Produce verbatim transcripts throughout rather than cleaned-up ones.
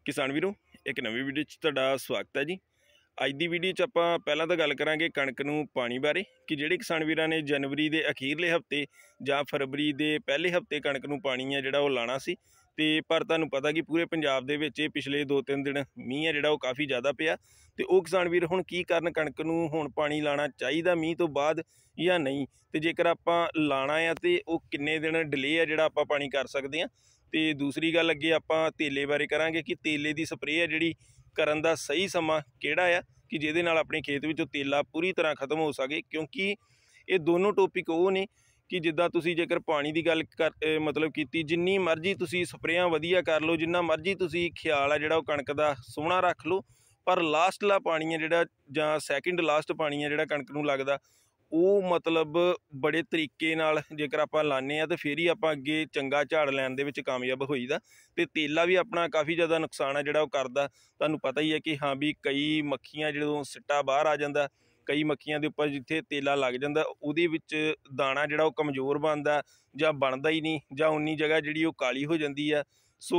किसान वीरों एक नवी वीडियो च तुहाडा स्वागत है जी। अज की वीडियो च आपां पहलां तां गल करांगे कणक नूं पानी बारे कि जिहड़े किसान वीरां ने जनवरी के अखीरले हफ्ते जां फरवरी के पहले हफ्ते कणक नूं पानी है जिहड़ा ओह लाना सी ते पर तुहानूं पता कि पूरे पंजाब दे विच पिछले दो तीन दिन मींह है जिहड़ा ओह काफ़ी ज़्यादा पिया ते ओह किसान वीर हुण की करन कणक नूं हुण पानी लाना चाहीदा मींह तो बाद या नहीं, ते जेकर आपां लाना है तो ओह किन्ने दिन डिले है जिहड़ा आपां पानी कर सकदे हां। तो दूसरी गल अगे आपां तेले बारे करांगे कि तेले की स्प्रे है जिहड़ी करन दा सही समा किहड़ा आ कि जिहदे नाल अपने खेत विचों तेला पूरी तरह खत्म हो सके, क्योंकि ये दोनों टॉपिक वो ने कि जिद्दां तुसीं जेकर पानी की गल कर मतलब कीती जिन्नी मर्जी तुसीं स्प्रेयां वधिया कर लो, जिन्ना मर्जी तुसीं ख्याल है जिहड़ा कणक दा सोहना रख लो, पर लास्टला पानी है जिहड़ा जां सैकेंड लास्ट पानी है जिहड़ा कणक नूं लगदा ਉਹ मतलब बड़े तरीके नाल जेकर आपां लाने आ तो फिर ही आपां अगे चंगा झाड़ लैण दे विच कामयाब होईदा। ते तेला भी अपना काफ़ी ज़्यादा नुकसान है जिहड़ा ओह करदा। तुहानूं पता ही है कि हाँ भी कई मक्खियां जदों सिट्टा बाहर आ जांदा, कई मक्खियां दे उपर जिथे तेला लग जांदा उहदे विच दाना जिहड़ा ओह कमज़ोर बनदा जां बनदा ही नहीं जां उन्नी जगह जिहड़ी ओह काली हो जांदी आ। सो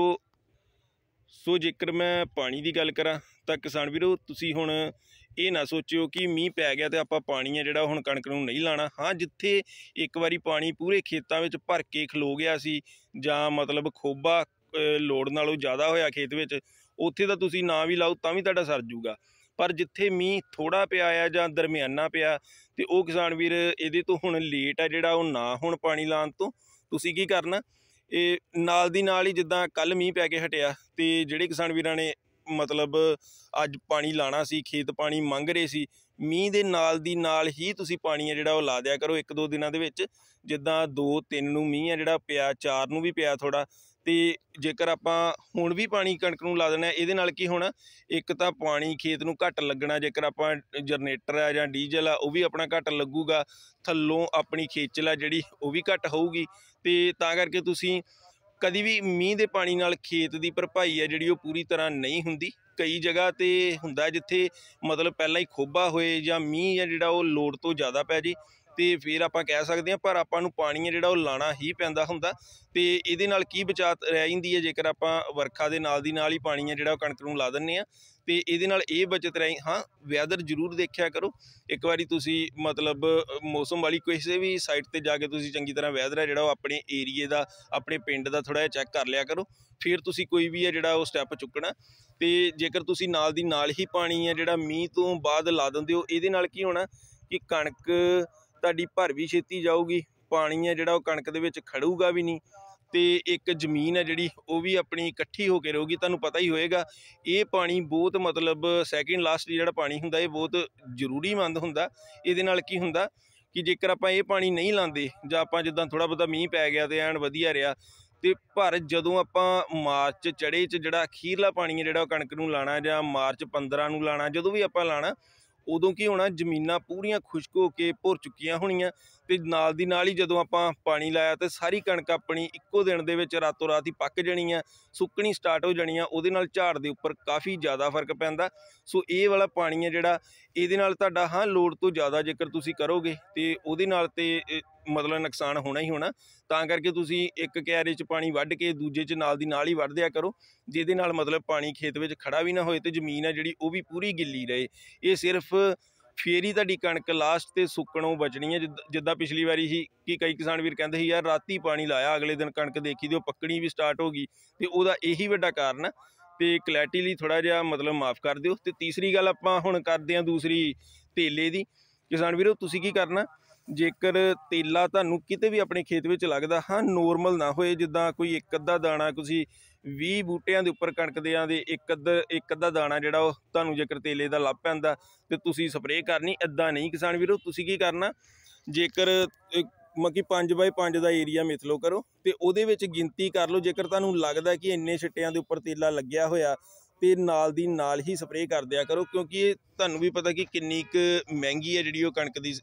सो जेकर मैं पानी की गल करा तो किसान वीरों तुसीं हुण ये ना सोचियो कि मीह पै गया तो आपां पानी है जिहड़ा हुण कणक नूं नहीं लाना। हाँ जिथे एक बारी पानी पूरे खेतां विच भर के खलो गया सी जां मतलब खोबा लोड़ नालों ज़्यादा होया खेत विच, उत्थे तां तुसीं ना भी लाओ तां भी तुहाडा सर जूगा। पर जिथे मीह थोड़ा पिया आ जां दरमियाना पिया तो वह किसान वीर इहदे तो हुण लेट है जिहड़ा ओह ना हुण पानी लाउण तो तुसीं की करना, ये नाल दी नाल ही जिद्दां कल मीह पै के हटिया तो जिहड़े किसान वीरां ने मतलब अज पानी लाना सी खेत पानी मंग रहे सी मीह दे नाल दी नाल ही तुसीं पानी है जिहड़ा ओह ला दिया करो एक दो दिनां दे विच। जिद्दां दो तीन नूं मीह है जिहड़ा पिया, चार नूं भी पिया थोड़ा, तो जेकर आपां हुण भी पानी कणक नूं ला देना इहदे नाल की होना, एक तां पानी खेत नूं घट लगना, जेकर आपां जनरेटर है जां डीजल आ वह भी अपना घट लगूगा, थल्लों अपनी खेचल है जिहड़ी वह भी घट होऊगी। ते तां करके तुसीं कभी भी मीह के पानी नाल खेत की भरपाई है जिहड़ी ओह पूरी तरह नहीं हुंदी। कई जगह तो हुंदा जिथे मतलब पहला ही खोबा होए जां मीह है जिहड़ा ओह लोड़ तो ज़्यादा पै जे तो फिर आपां कह सकते हैं, पर आपां नूं पानी है जिहड़ा ओह लाना ही पैंदा हुंदा। ते इहदे नाल की बचात रह जांदी है जेकर आपां वर्खा दे नाल दी नाल ही पानी है जिहड़ा कणक नूं ला दिंदे आ तो इहदे नाल इह बचत रही। हाँ वैदर जरूर देखिया करो, एक बारी तुसीं मतलब मौसम वाली किसी भी साइट ते जाके तुसीं चंगी तरह वैदर है जिहड़ा ओह अपने एरिए दा अपने पिंड दा थोड़ा जिहा चैक कर लिया करो, फिर तुसीं कोई भी है जिहड़ा ओह स्टैप चुकना। तो जेकर तुसीं नाल दी नाल ही पानी है जिहड़ा मीह तो बाद ला दिंदे हो इहदे नाल की होना कि कणक तुहाडी भर भी छेती जाऊगी, पानी है जिहड़ा ओह कणक दे विच खड़ूगा भी नहीं, तो एक जमीन है जिहड़ी वो भी अपनी इकट्ठी होकर रहूगी। तुहानूं पता ही होएगा ये पानी बहुत मतलब सैकेंड लास्ट जिहड़ा पानी हुंदा ये बहुत जरूरीमंद हुंदा। इहदे नाल की हुंदा कि जेकर आपां ये पानी नहीं लांदे जां आपां जिद्दां थोड़ा बहुता मीह पै गया तो ऐन वधिया रहा तो पर जदों आपां मार्च चढ़े च जिहड़ा अखीरला पानी है जिहड़ा कणक नूं लाना जां मार्च पंद्रह नूं लाना, जदों भी आपां लाना उदों की होना जमीनां पूरियां खुश्क होके भुर चुकियां होणीआं ते नाल दी नाल ही जदों आपां पानी लाया तो सारी कणक अपनी इक्को दिन दे विच रातों रात ही पक जानी आ, सुक्कनी स्टार्ट हो जानी आ, उहदे नाल झाड़ दे उपर काफ़ी ज़्यादा फर्क पैंदा। सो ये वाला पानी है जिहड़ा इहदे नाल तुहाडा हाँ लोड़ तो ज़्यादा जेकर तुसीं करोगे तो उहदे नाल ते मतलब नुकसान होना ही होना। तां करके तुसीं एक क्यारे च पानी वढ के दूजे च नाल दी नाल ही वढ दिया करो, जिहदे नाल मतलब पानी खेत विच खड़ा भी ना होए ते जमीन है जिहड़ी वो भी पूरी गिल्ली रहे। ये सिर्फ फिर ही तुहाडी कणक लास्ट ते सुक्कणों बचनी है। जिद जिद्दां पिछली वारी ही कि कई किसान वीर कहंदे ही यार राती पानी लाया अगले दिन कणक देखी ते पक्कणी भी स्टार्ट हो गई, तो उहदा यही वड्डा कारण है। तो क्लैरिटी लई थोड़ा जिहा मतलब माफ़ कर दिओ। तो तीसरी गल आपां हुण करदे हां दूसरी तेले दी। किसान वीरों तुसीं की करना जेकर तेला तुहानूं किते भी अपने खेत विच लगदा, हाँ नॉर्मल ना होए जिद्दां कोई एक अद्धा दाना तुसीं ਵੀਹ बूटियां दे उपर कणक दियां दे एक अद्धा एक अद्धा दाना जिहड़ा ओह तुहानूं जेकर तेले दा लभ पैंदा ते तुसीं स्प्रे करनी। इदां नहीं किसान वीरों, तुसीं की करना जेकर मतलब कि पाँच बाय पाँच का एरिया मिथ लो करो तो उहदे विच गिनती कर लो, जेकर तुहानूं लगदा कि इन्ने छिट्टिਆਂ दे उपर तेला लग्गिया होया तो नाल दी नाल ही स्प्रे कर दिया करो, क्योंकि तुहानूं भी पता कि किन्नी क महंगी है जिहड़ी ओह कणक दी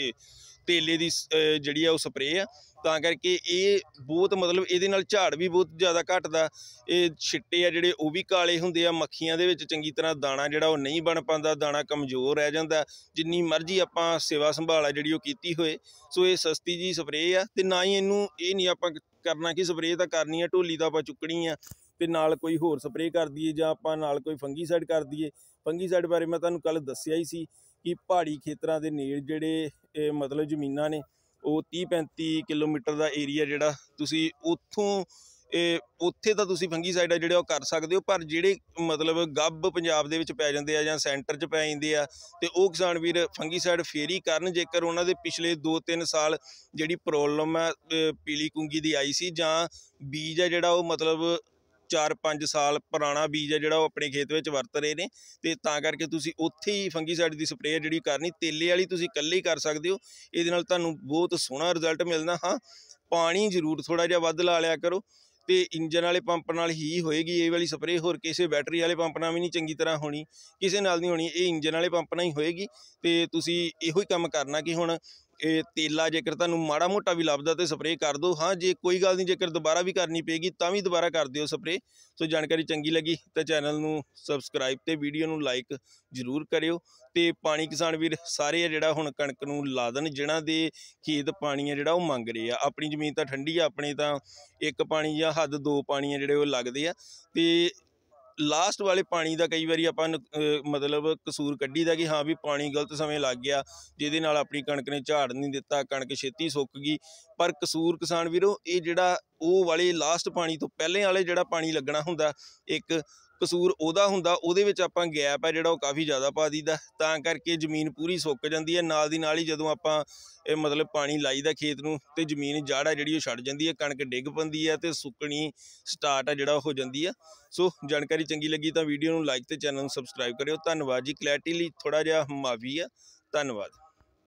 तेले की जिहड़ी है स्प्रे आ। तां करके ये बहुत मतलब इहदे नाल झाड़ भी बहुत ज़्यादा घटदा, ये छिट्टे आ जिहड़े वो भी काले हुंदे आ, मक्खियां दे विच चंगी तरह दाना जिहड़ा वो नहीं बन पांदा, दाना कमज़ोर रह जांदा जिन्नी मर्जी आपां सेवा संभाल जिहड़ी वो कीती होए। सो ये सस्ती जी स्प्रे आ ते ना ही इनू ये नहीं आपां करना कि स्प्रे तां करनी है ढोली तां आपां चुकनी आ, ਤੇ नाल कोई होर स्प्रे कर दईए जां आपां नाल कोई फंगीसाइड कर दईए। फंगीसाइड बारे मैं तुहानूं कल दस्सिया ही सी कि पहाड़ी खेतरां दे नेड़ जिहड़े मतलब जमीनां ने ਉਹ तीह पैंती किलोमीटर ਦਾ ਏਰੀਆ ਜਿਹੜਾ ਤੁਸੀਂ ਉੱਥੋਂ ਇਹ ਉੱਥੇ ਤਾਂ ਤੁਸੀਂ ਫੰਗੀਸਾਈਡ ਆ ਜਿਹੜੇ ਉਹ ਕਰ ਸਕਦੇ ਹੋ, ਪਰ ਜਿਹੜੇ ਮਤਲਬ ਗੱਬ ਪੰਜਾਬ ਦੇ ਵਿੱਚ ਪੈ ਜਾਂਦੇ ਆ ਜਾਂ ਸੈਂਟਰ 'ਚ ਪੈ ਜਾਂਦੇ ਆ ਤੇ ਉਹ ਕਿਸਾਨ ਵੀਰ ਫੰਗੀਸਾਈਡ ਫੇਰ ਹੀ ਕਰਨ ਜੇਕਰ ਉਹਨਾਂ ਦੇ ਪਿਛਲੇ ਦੋ ਤਿੰਨ ਸਾਲ ਜਿਹੜੀ ਪ੍ਰੋਬਲਮ ਹੈ ਪੀਲੀ ਕੁੰਗੀ ਦੀ ਆਈ ਸੀ ਜਾਂ ਬੀਜ ਆ ਜਿਹੜਾ ਉਹ ਮਤਲਬ ਚਾਰ ਪੰਜ ਸਾਲ ਪੁਰਾਣਾ ਬੀਜ ਹੈ ਜਿਹੜਾ ਉਹ ਆਪਣੇ ਖੇਤ ਵਿੱਚ ਵਰਤ ਰਹੇ ਨੇ ਤੇ ਤਾਂ ਕਰਕੇ ਤੁਸੀਂ ਉੱਥੇ ਹੀ ਫੰਗੀਸਾਈਡ ਦੀ ਸਪਰੇਅ ਜਿਹੜੀ ਕਰਨੀ ਤੇਲੇ ਵਾਲੀ ਤੁਸੀਂ ਇਕੱਲੇ ਹੀ ਕਰ ਸਕਦੇ ਹੋ। ਇਹਦੇ ਨਾਲ ਤੁਹਾਨੂੰ ਬਹੁਤ ਸੋਹਣਾ ਰਿਜ਼ਲਟ ਮਿਲਣਾ। ਹਾਂ, ਪਾਣੀ ਜ਼ਰੂਰ ਥੋੜ੍ਹਾ ਜਿਹਾ ਵੱਧ ਲਾ ਲਿਆ ਕਰੋ ਤੇ ਇੰਜਨ ਵਾਲੇ ਪੰਪ ਨਾਲ ਹੀ ਹੋਏਗੀ ਇਹ ਵਾਲੀ ਸਪਰੇਅ, ਹੋਰ ਕਿਸੇ ਬੈਟਰੀ ਵਾਲੇ ਪੰਪ ਨਾਲ ਵੀ ਨਹੀਂ ਚੰਗੀ ਤਰ੍ਹਾਂ ਹੋਣੀ, ਕਿਸੇ ਨਾਲ ਨਹੀਂ ਹੋਣੀ, ਇਹ ਇੰਜਨ ਵਾਲੇ ਪੰਪ ਨਾਲ ਹੀ ਹੋਏਗੀ। ਤੇ ਤੁਸੀਂ ਇਹੋ ਹੀ ਕੰਮ ਕਰਨਾ ਕਿ ਹੁਣ ਇਹ ਤੇਲਾ ਜੇਕਰ ਤੁਹਾਨੂੰ ਮਾੜਾ ਮੋਟਾ ਵੀ ਲੱਭਦਾ ਤੇ ਸਪਰੇਅ ਕਰ ਦਿਓ। ਹਾਂ, ਜੇ ਕੋਈ ਗੱਲ ਨਹੀਂ ਜੇਕਰ ਦੁਬਾਰਾ ਵੀ ਕਰਨੀ ਪਏਗੀ ਤਾਂ ਵੀ ਦੁਬਾਰਾ ਕਰ ਦਿਓ ਸਪਰੇਅ। ਸੋ ਜਾਣਕਾਰੀ ਚੰਗੀ ਲੱਗੀ ਤਾਂ ਚੈਨਲ ਨੂੰ ਸਬਸਕ੍ਰਾਈਬ ਤੇ ਵੀਡੀਓ ਨੂੰ ਲਾਈਕ ਜ਼ਰੂਰ ਕਰਿਓ। ਤੇ ਪਾਣੀ ਕਿਸਾਨ ਵੀਰ ਸਾਰੇ ਆ ਜਿਹੜਾ ਹੁਣ ਕਣਕ ਨੂੰ ਲਾ ਦੇਣ, ਜਿਨ੍ਹਾਂ ਦੇ ਖੇਤ ਪਾਣੀ ਆ ਜਿਹੜਾ ਉਹ ਮੰਗ ਰਹੇ ਆ। ਆਪਣੀ ਜ਼ਮੀਨ ਤਾਂ ਠੰਡੀ ਆ, ਆਪਣੇ ਤਾਂ ਇੱਕ ਪਾਣੀ ਜਾਂ ਹੱਦ ਦੋ ਪਾਣੀ ਆ ਜਿਹੜੇ ਉਹ ਲੱਗਦੇ ਆ ਤੇ ਲਾਸਟ ਵਾਲੇ ਪਾਣੀ ਦਾ ਕਈ ਵਾਰੀ ਆਪਾਂ ਮਤਲਬ ਕਸੂਰ ਕੱਢੀ ਦਾ ਕਿ ਹਾਂ ਵੀ ਪਾਣੀ ਗਲਤ ਸਮੇਂ ਲੱਗ ਗਿਆ ਜਿਹਦੇ ਨਾਲ ਆਪਣੀ ਕਣਕ ਨੇ ਝਾੜ ਨਹੀਂ ਦਿੱਤਾ, ਕਣਕ ਛੇਤੀ ਸੁੱਕ ਗਈ। ਪਰ ਕਸੂਰ ਕਿਸਾਨ ਵੀਰੋ ਇਹ ਜਿਹੜਾ ਉਹ ਵਾਲੇ ਲਾਸਟ ਪਾਣੀ ਤੋਂ ਪਹਿਲੇ ਵਾਲੇ ਜਿਹੜਾ ਪਾਣੀ ਲੱਗਣਾ ਹੁੰਦਾ ਇੱਕ ਕਸੂਰ ਉਹਦਾ ਹੁੰਦਾ, ਉਹਦੇ ਵਿੱਚ ਆਪਾਂ ਗੈਪ ਹੈ ਜਿਹੜਾ ਉਹ ਕਾਫੀ ਜ਼ਿਆਦਾ ਪਾ ਦਈਦਾ, ਤਾਂ ਕਰਕੇ ਜ਼ਮੀਨ ਪੂਰੀ ਸੁੱਕ ਜਾਂਦੀ ਹੈ। ਨਾਲ ਦੀ ਨਾਲ ਹੀ ਜਦੋਂ ਆਪਾਂ ਇਹ ਮਤਲਬ ਪਾਣੀ ਲਾਈਦਾ ਖੇਤ ਨੂੰ ਤੇ ਜ਼ਮੀਨ ਜੜ੍ਹ ਹੈ ਜਿਹੜੀ ਉਹ ਛੱਡ ਜਾਂਦੀ ਹੈ, ਕਣਕ ਡਿੱਗ ਪੈਂਦੀ ਹੈ ਤੇ ਸੁੱਕਣੀ ਸਟਾਰਟ ਹੈ ਜਿਹੜਾ ਹੋ ਜਾਂਦੀ ਆ। ਸੋ ਜਾਣਕਾਰੀ ਚੰਗੀ ਲੱਗੀ ਤਾਂ ਵੀਡੀਓ ਨੂੰ ਲਾਈਕ ਤੇ ਚੈਨਲ ਨੂੰ ਸਬਸਕ੍ਰਾਈਬ ਕਰਿਓ। ਧੰਨਵਾਦ ਜੀ। ਕਲੈਰਿਟੀ ਲਈ ਥੋੜ੍ਹਾ ਜਿਹਾ ਮਾਫੀ ਆ। ਧੰਨਵਾਦ।